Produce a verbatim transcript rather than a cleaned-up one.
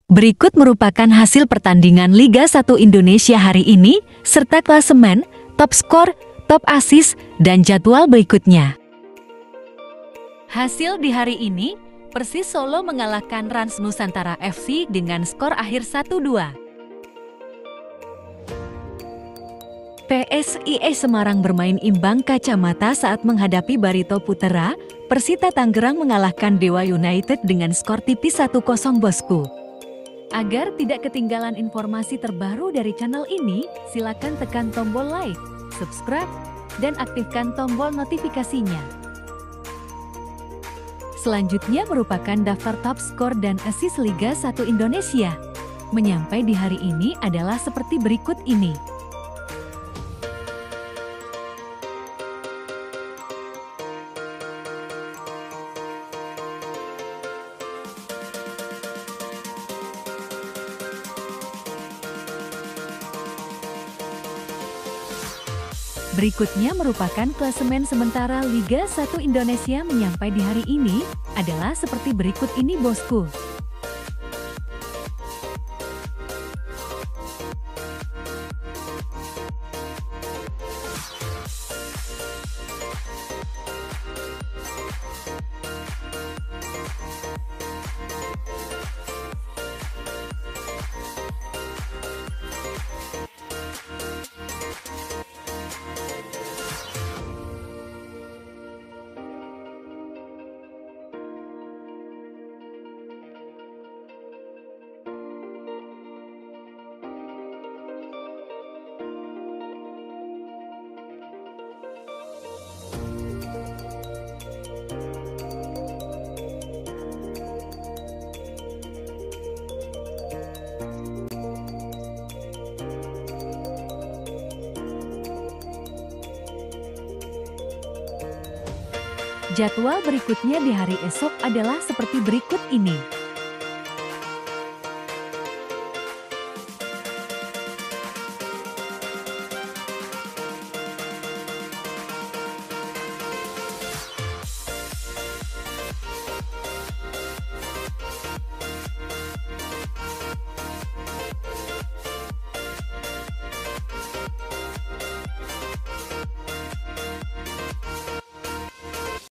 Berikut merupakan hasil pertandingan Liga satu Indonesia hari ini, serta klasemen, top skor, top assist, dan jadwal berikutnya. Hasil di hari ini, Persis Solo mengalahkan Rans Nusantara F C dengan skor akhir satu dua. P S I S Semarang bermain imbang kacamata saat menghadapi Barito Putra. Persita Tangerang mengalahkan Dewa United dengan skor tipis satu kosong bosku. Agar tidak ketinggalan informasi terbaru dari channel ini, silakan tekan tombol like, subscribe, dan aktifkan tombol notifikasinya. Selanjutnya merupakan daftar top skor dan assist Liga satu Indonesia. Menyampai di hari ini adalah seperti berikut ini. Berikutnya merupakan klasemen sementara Liga satu Indonesia menyampai di hari ini adalah seperti berikut ini bosku. Jadwal berikutnya di hari esok adalah seperti berikut ini.